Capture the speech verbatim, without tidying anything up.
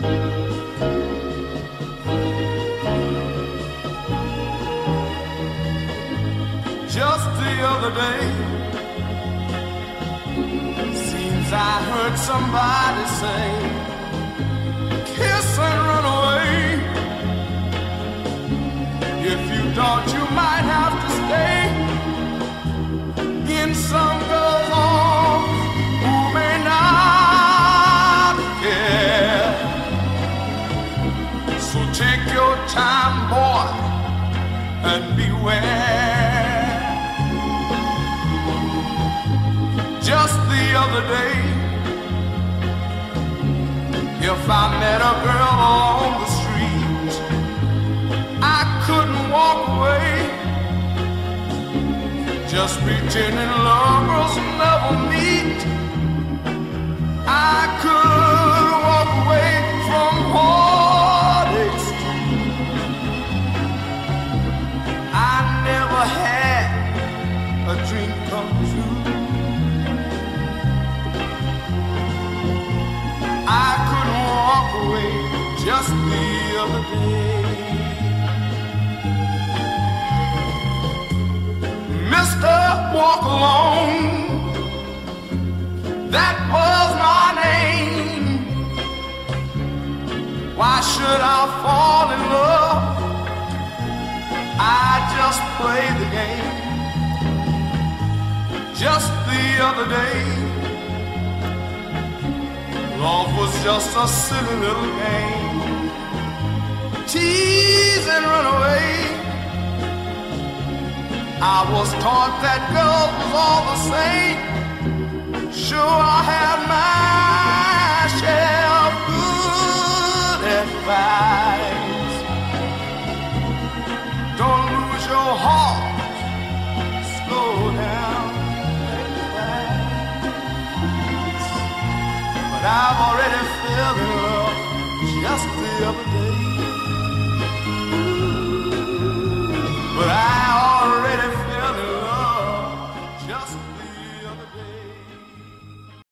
Just the other day, seems I heard somebody say, kiss and run away. If you don't, you might have to stay in some girl's arms who may not care. So take your time, boy, and beware. Just the other day, if I met a girl on the street, I couldn't walk away, just pretending lovers never meet. I could walk away from Heartache Street. I never had a dream come true. I couldn't walk away just the other day. Mister Walk Alone, that was my name. Why should I fall in love? I just play the game. Just the other day, love was just a silly little game. Tease and run away. I was taught that girls was all the same. Sure, I had my share of good advice. Don't lose your heart. Slow down. But I've already fell in love just the other day.